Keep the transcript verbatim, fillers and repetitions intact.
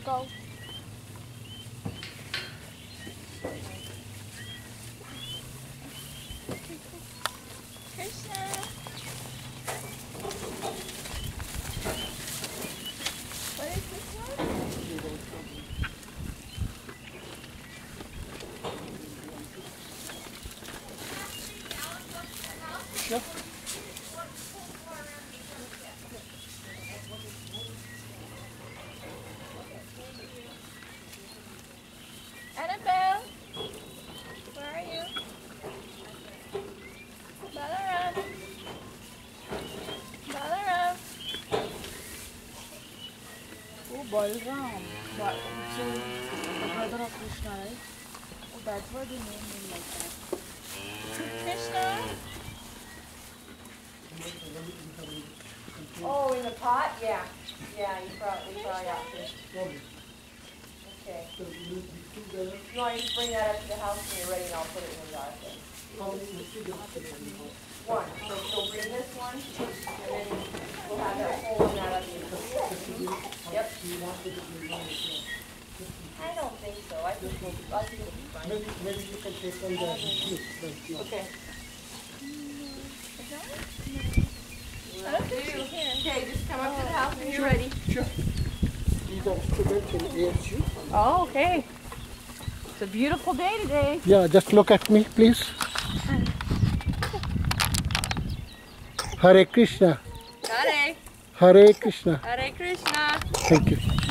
go. Krishna. What is this one? Sure. Annabelle, where are you? Balaram. Balaram. Oh, Balram. Ba- So, the brother of Krishna, right? Oh, that's why they named him like that. Krishna. Oh, in the pot? Yeah. Yeah, you probably, you probably have to. Okay. No, I just bring that up to the house when you're ready and I'll put it in the jar thing. One. So she'll bring this one and then we'll have that whole one out of the Yep. I don't think so. I think we'll, I think it'll be fine. Maybe, maybe you can take on the Okay. I don't think she's here. Okay, just come up to the house when you're ready. Sure. These are students in A S U. Oh, okay. It's a beautiful day today. Yeah, just look at me, please. Hare Krishna. Hare. Hare Krishna. Hare Krishna. Thank you.